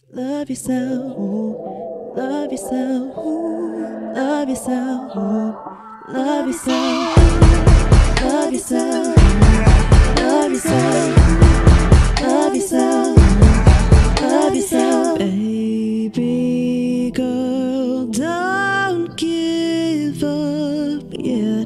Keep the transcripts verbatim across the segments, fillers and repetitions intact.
Love yourself, love yourself, love yourself, love yourself, love yourself, love yourself, love yourself, love yourself. Baby girl, don't give up yet.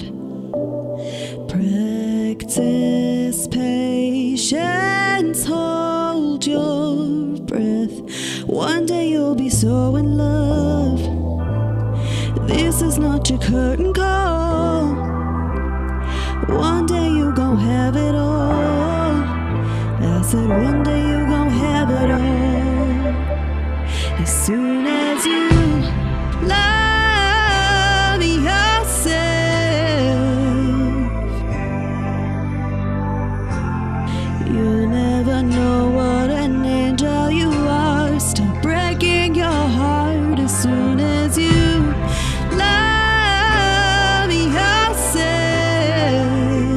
Practice patience, hold your breath. One day you'll be so in love. This is not your curtain call. One day you gon' have it all. I said one day you gon' have it all. As soon as you love yourself, you'll never know what an angel you are. Stop breaking your heart as soon as you love yourself.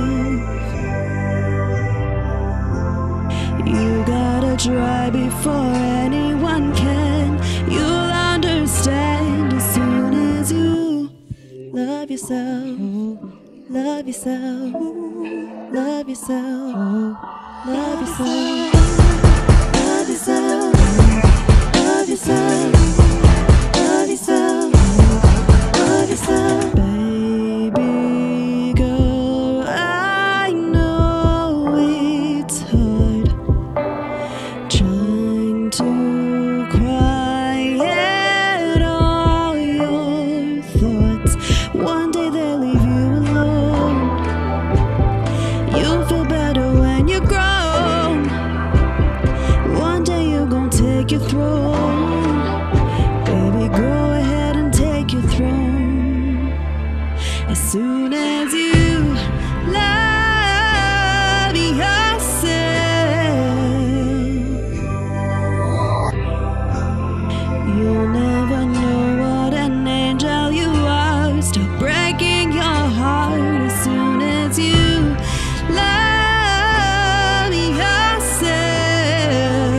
You gotta try before anyone can. You'll understand as soon as you love yourself, love yourself, love yourself, love yourself, love yourself, love yourself, love yourself, love yourself. Baby girl, I know it's hard trying to quiet all your thoughts. One day they'll leave you alone. You'll feel better when you grow. One day you're gonna take your throne. Baby, go ahead and take your throne. As soon as you love yourself, you'll never know what an angel you are. Stop breaking your heart as soon as you love yourself.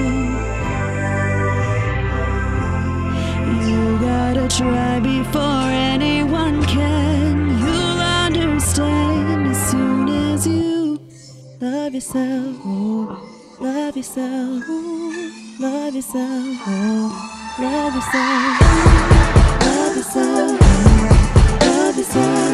You gotta try before anyone can. You'll understand as soon as you love yourself, love yourself, love yourself, love yourself, love yourself, love yourself.